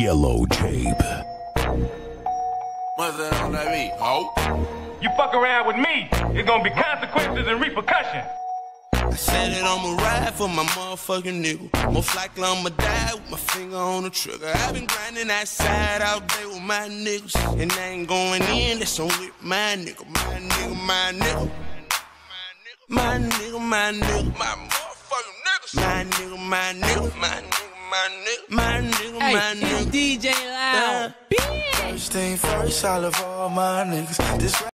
Yellow Tape. Mother on that beat, ho. You fuck around with me, it's gonna be consequences and repercussions. I said that I'ma ride for my motherfucking nigga. Most likely I'ma die with my finger on the trigger. I've been grinding that side out there with my niggas, and I ain't going in, that's on with my nigga. My nigga, my nigga. My nigga, my nigga. My motherfucking niggas. My nigga, my nigga. My nigga, my nigga. My nigga, my nigga. Hey, it's DJ Loud. First thing first, I love all my niggas. This